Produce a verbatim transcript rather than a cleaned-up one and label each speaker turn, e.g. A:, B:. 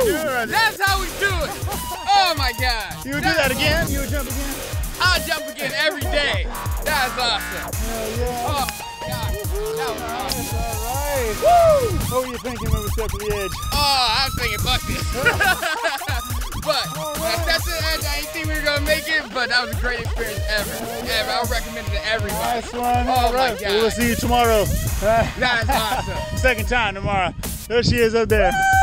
A: right
B: That's how we do it. Oh my God.
A: You would do that again? You would jump again?
B: I'll jump again every day. That's awesome.
A: Hell yeah.
B: Oh my God. That was awesome.
A: All right. Woo! What were you thinking when we stepped to the edge?
B: Oh, I was thinking buckets. But right. That's the edge. I didn't think we were gonna make it, but that was a great experience ever. Ever. I would recommend it to everybody.
A: Nice one.
B: Oh
A: All
B: my
A: right.
B: God.
A: We'll see you tomorrow.
B: That's awesome.
A: Second time tomorrow. There she is up there.